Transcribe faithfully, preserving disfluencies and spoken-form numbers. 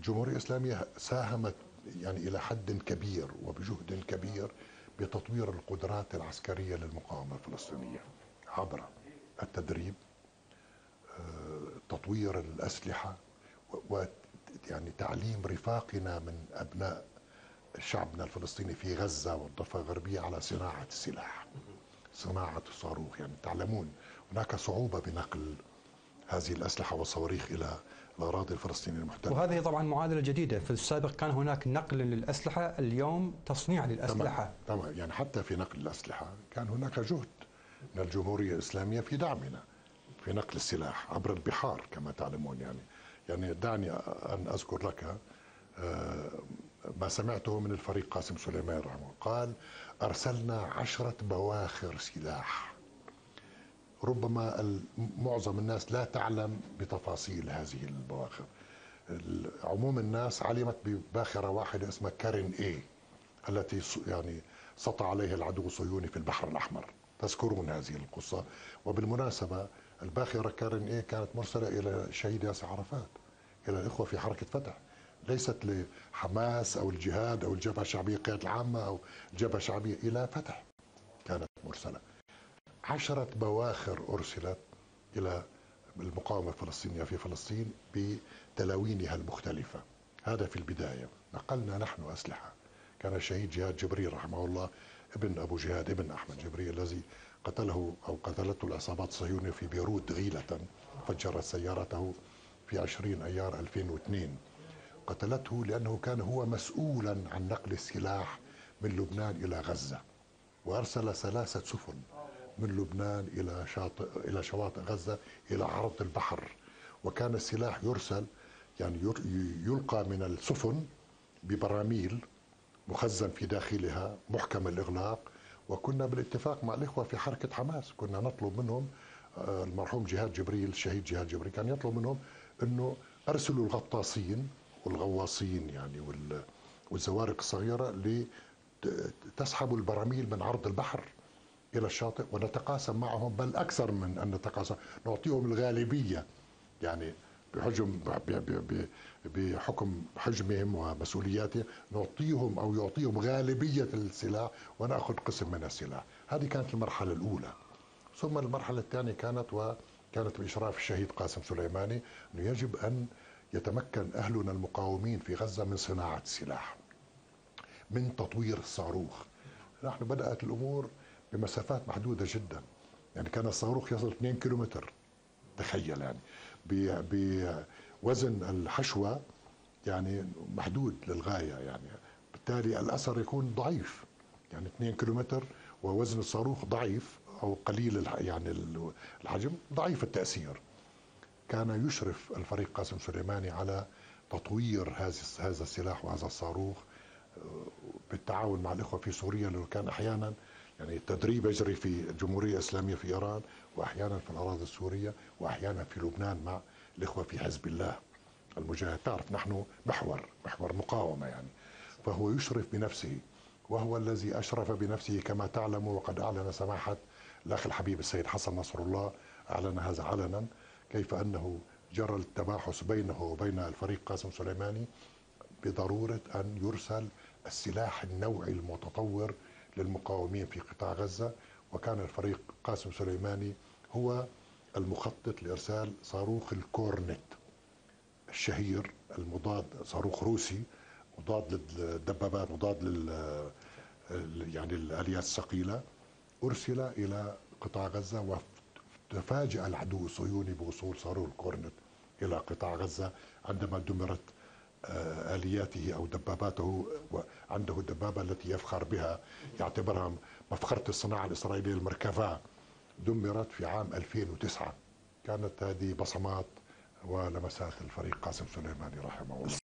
الجمهورية الإسلامية ساهمت يعني إلى حد كبير وبجهد كبير بتطوير القدرات العسكرية للمقاومة الفلسطينية عبر التدريب، تطوير الأسلحة، ويعني تعليم رفاقنا من أبناء شعبنا الفلسطيني في غزة والضفة الغربية على صناعة السلاح، صناعة الصاروخ. يعني تعلمون هناك صعوبة بنقل هذه الأسلحة والصواريخ إلى الأراضي الفلسطينية المحتلة. وهذه طبعا معادلة جديدة، في السابق كان هناك نقل للأسلحة، اليوم تصنيع للأسلحة. تمام. تمام. يعني حتى في نقل الأسلحة كان هناك جهد من الجمهورية الإسلامية في دعمنا في نقل السلاح عبر البحار كما تعلمون. يعني يعني دعني أن أذكر لك ما سمعته من الفريق قاسم سليمان رحمه الله. قال: أرسلنا عشرة بواخر سلاح. ربما معظم الناس لا تعلم بتفاصيل هذه البواخر. عموم الناس علمت بباخرة واحدة اسمها كارين اي، التي يعني سطع عليها العدو الصهيوني في البحر الأحمر. تذكرون هذه القصة. وبالمناسبة الباخرة كارين اي كانت مرسلة إلى الشهيد ياسر عرفات، إلى الإخوة في حركة فتح، ليست لحماس أو الجهاد أو الجبهة الشعبية القيادة العامة أو الجبهة الشعبية، إلى فتح كانت مرسلة. عشرة بواخر أرسلت إلى المقاومة الفلسطينية في فلسطين بتلاوينها المختلفة. هذا في البداية. نقلنا نحن أسلحة. كان الشهيد جهاد جبريل رحمه الله ابن أبو جهاد ابن أحمد جبريل الذي قتله أو قتلته العصابات الصهيونية في بيروت غيلة، فجرت سيارته في عشرين أيار ألفين واثنين. قتلته لأنه كان هو مسؤولا عن نقل السلاح من لبنان إلى غزة، وأرسل ثلاثة سفن من لبنان إلى شاطئ إلى شواطئ غزة إلى عرض البحر. وكان السلاح يرسل يعني يلقى من السفن ببراميل مخزن في داخلها محكم الإغلاق. وكنا بالاتفاق مع الإخوة في حركة حماس كنا نطلب منهم، المرحوم جهاد جبريل الشهيد جهاد جبريل كان يطلب منهم أنه أرسلوا الغطاسين والغواصين يعني والزوارق الصغيرة لتسحبوا البراميل من عرض البحر إلى الشاطئ ونتقاسم معهم، بل أكثر من أن نتقاسم، نعطيهم الغالبية يعني بحجم بحكم حجمهم ومسؤولياتهم، نعطيهم أو يعطيهم غالبية السلاح ونأخذ قسم من السلاح. هذه كانت المرحلة الأولى. ثم المرحلة الثانية كانت وكانت بإشراف الشهيد قاسم سليماني أنه يجب أن يتمكن أهلنا المقاومين في غزة من صناعة السلاح، من تطوير الصاروخ. نحن بدأت الأمور بمسافات محدودة جدا. يعني كان الصاروخ يصل اثنين كيلومتر، تخيل، يعني بوزن الحشوة يعني محدود للغاية. يعني بالتالي الأثر يكون ضعيف، يعني اثنين كيلومتر ووزن الصاروخ ضعيف أو قليل يعني الحجم ضعيف التأثير. كان يشرف الفريق قاسم سليماني على تطوير هذا هذا السلاح وهذا الصاروخ بالتعاون مع الإخوة في سوريا، لأنه كان أحيانا يعني التدريب يجري في الجمهورية الإسلامية في إيران، وأحيانا في الأراضي السورية، وأحيانا في لبنان مع الإخوة في حزب الله المجاهد. تعرف نحن محور محور مقاومة يعني. فهو يشرف بنفسه، وهو الذي أشرف بنفسه كما تعلم. وقد أعلن سماحة الأخ الحبيب السيد حسن نصر الله، أعلن هذا علنا، كيف أنه جرى التباحث بينه وبين الفريق قاسم سليماني بضرورة أن يرسل السلاح النوعي المتطور للمقاومين في قطاع غزة. وكان الفريق قاسم سليماني هو المخطط لإرسال صاروخ الكورنت الشهير المضاد، صاروخ روسي مضاد للدبابات، مضاد لل يعني الآليات الثقيلة، أرسل إلى قطاع غزة. وتفاجأ العدو الصهيوني بوصول صاروخ الكورنت إلى قطاع غزة عندما دمرت آلياته أو دباباته. وعنده الدبابة التي يفخر بها، يعتبرها مفخرة الصناعة الإسرائيلية، المركفا، دمرت في عام ألفين وتسعة. كانت هذه بصمات ولمسات الفريق قاسم سليماني رحمه الله.